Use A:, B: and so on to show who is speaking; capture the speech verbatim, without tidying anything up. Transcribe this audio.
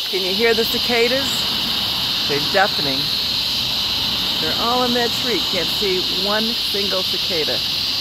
A: Can you hear the cicadas? They're deafening. They're all in that tree. Can't see one single cicada.